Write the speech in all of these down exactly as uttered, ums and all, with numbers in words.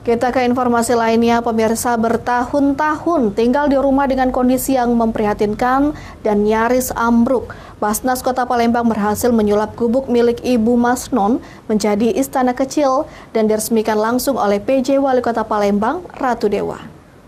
Kita ke informasi lainnya, pemirsa, bertahun-tahun tinggal di rumah dengan kondisi yang memprihatinkan dan nyaris ambruk. Basnas Kota Palembang berhasil menyulap gubuk milik Ibu Masnon menjadi istana kecil dan diresmikan langsung oleh P J Wali Kota Palembang, Ratu Dewa.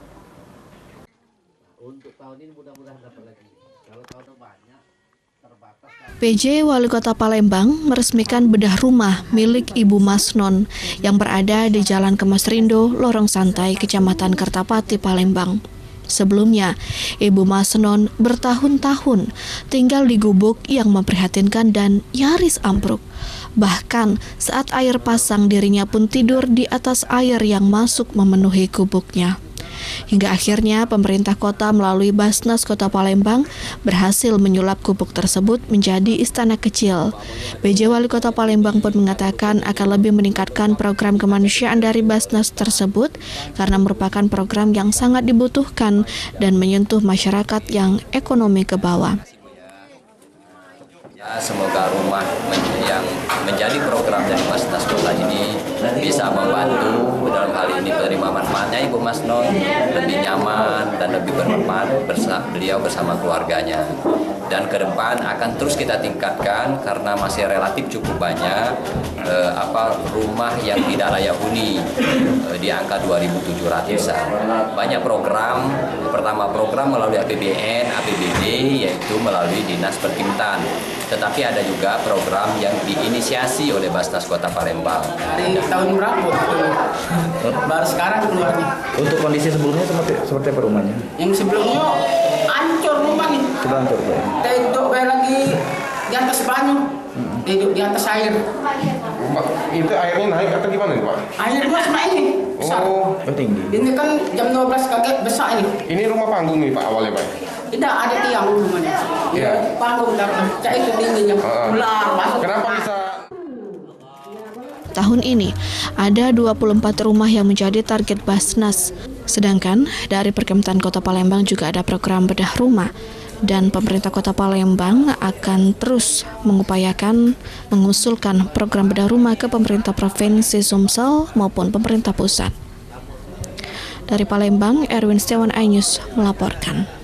Untuk tahun ini mudah-mudahan dapat lagi. Kalau tahun banyak terbatas. P J Wali Kota Palembang meresmikan bedah rumah milik Ibu Masnon yang berada di Jalan Kemas Rindo, Lorong Santai, Kecamatan Kertapati, Palembang. Sebelumnya, Ibu Masnon bertahun-tahun tinggal di gubuk yang memprihatinkan dan nyaris ambruk. Bahkan saat air pasang, dirinya pun tidur di atas air yang masuk memenuhi gubuknya. Hingga akhirnya pemerintah kota melalui Basnas Kota Palembang berhasil menyulap gubuk tersebut menjadi istana kecil. P J Wali Kota Palembang pun mengatakan akan lebih meningkatkan program kemanusiaan dari Basnas tersebut karena merupakan program yang sangat dibutuhkan dan menyentuh masyarakat yang ekonomi ke bawah. Ya, semoga rumah yang menjadi program dari Basnas Kota ini bisa membantu dalam hal ini menerima manfaatnya Ibu Masnon lebih nyaman dan lebih bermanfaat bersama beliau bersama keluarganya. Dan ke depan akan terus kita tingkatkan karena masih relatif cukup banyak eh, apa rumah yang tidak layak huni eh, di angka dua ribu tujuh ratusan. Banyak program, pertama program melalui A P B N, A P B D yaitu melalui Dinas Perkintan. Tetapi ada juga program yang diinisiasi oleh Basnas Kota Palembang. Dari tahun berapa? Baru sekarang keluarnya. Untuk kondisi sebelumnya seperti seperti apa rumahnya? Yang sebelumnya hancur rumah nih. Sudah hancur, Pak. Tidur kayak lagi di atas banyu, tidur di atas air. Pak, itu airnya naik atau gimana nih, Pak? Air luas mak ini. Besar. Oh, tinggi. Ini kan jam dua belas kakek besar ini. Ini rumah panggung nih Pak awalnya, Pak? Tidak ada tiang rumahnya. Iya. Panggung dan cak itu tingginya. Uh, Ular masuk. Kenapa bisa? Tahun ini ada dua puluh empat rumah yang menjadi target Basnas. Sedangkan dari Perkementan Kota Palembang juga ada program bedah rumah. Dan pemerintah Kota Palembang akan terus mengupayakan mengusulkan program bedah rumah ke pemerintah Provinsi Sumsel maupun pemerintah pusat. Dari Palembang, Erwin Setiawan, iNews melaporkan.